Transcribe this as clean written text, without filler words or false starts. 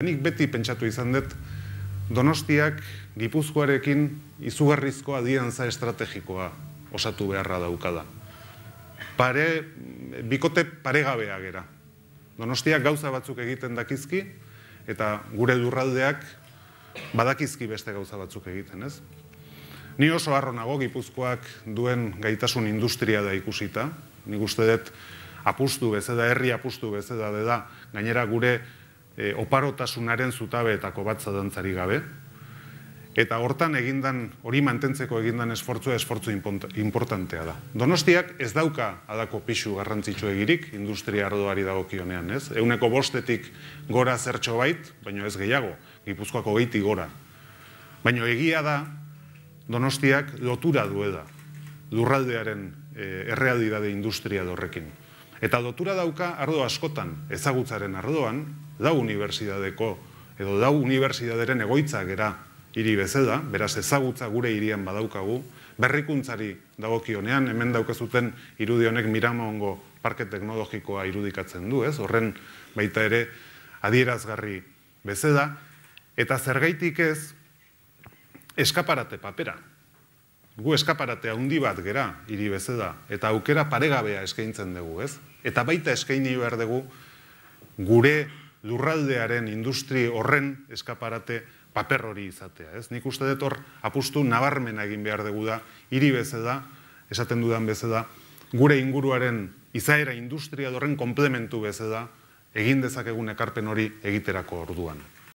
Nik beti pentsatu izan dut, Donostiak Gipuzkoarekin izugarrizko aliantza estrategikoa osatu beharra daukada. Bikote paregabea gera. Donostiak gauza batzuk egiten dakizki, eta gure lurraldeak badakizki beste gauza batzuk egiten, ez? Ni oso harro nago Gipuzkoak duen gaitasun industria da ikusita. Nik uste dut apustu bezala, herri apustu bezala da, gainera gure oparotasunaren zutabeetako bat zalantzari gabe. Eta hortan hori mantentzeko egindan esfortzu importantea da. Donostiak ez dauka adako pixu garrantzitsu egirik, industria ardoari dagokionean, ez? 5% gora zertxo bait, baina ez gehiago, Gipuzkoako 20 gora. Baina egia da, Donostiak lotura duela lurraldearen errealidade industria horrekin. Eta lotura dauka ardo askotan, ezagutzaren ardoan, lau unibertsitateko edo lau unibertsitateren egoitza gera hiri bezala, beraz ezagutza gure hirian badaukagu, berrikuntzari dagokionean, hemen daukazuten irudi honek Miramongo parke teknologikoa irudikatzen du, ez? Horren baita ere adierazgarri bezala, eta zergaitik ez eskaparate papera. Gu eskaparate handi bat gera hiri bezala, eta aukera paregabea eskaintzen dugu, ez? Eta baita eskaini behar dugu gure lurraldearen industri horren eskaparate paper hori izatea, ez? Nik uste dut hor apustu nabarmena egin behar dugu da, hiri bezala, esaten dudan bezala, gure inguruaren izaera industria horren komplementu bezala egin dezakegun ekarpen hori egiterako orduan.